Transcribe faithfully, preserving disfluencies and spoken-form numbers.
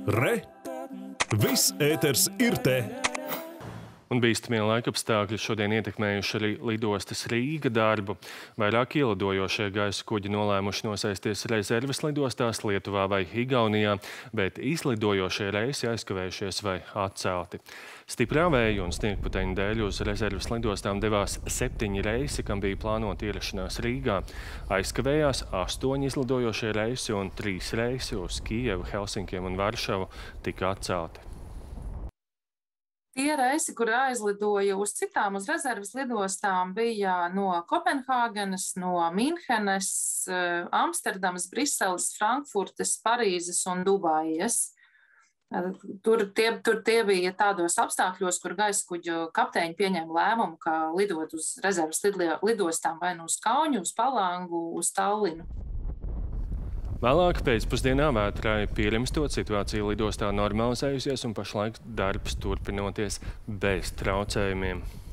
Re! Viss ēters ir te! Un bīstamie laikapstākļi šodien ietekmējuši arī lidostas Rīga darbu. Vairāk ielidojošie gaisa kuģi nolēmuši nosēsties rezerves lidostās Lietuvā vai Igaunijā, bet izlidojošie reisi aizkavējušies vai atcelti. Stiprā vēja un sniegputeņu dēļ uz rezerves lidostām devās septiņi reisi, kam bija plānota ierašanās Rīgā. Aizkavējās astoņi izlidojošie reisi un trīs reisi uz Kijevu, Helsinkiem un Varšavu tika atcelti. Tie reisi, kuri aizlidoja uz citām, uz rezerves lidostām, bija no Kopenhāgenes, no Minhenes, Amsterdamas, Briseles, Frankfurtes, Parīzes un Dubajas. Tur tie, tur tie bija tādos apstākļos, kur gaiskuģu kapteiņi pieņēma lēmumu, ka lidot uz rezerves lidostām vai nu uz Kaunu, uz Palangu, uz Tallinu. Vēlāk pēcpusdienā vētrai pierimstot, situācija lidostā normalizējusies un pašlaik darbs turpinoties bez traucējumiem.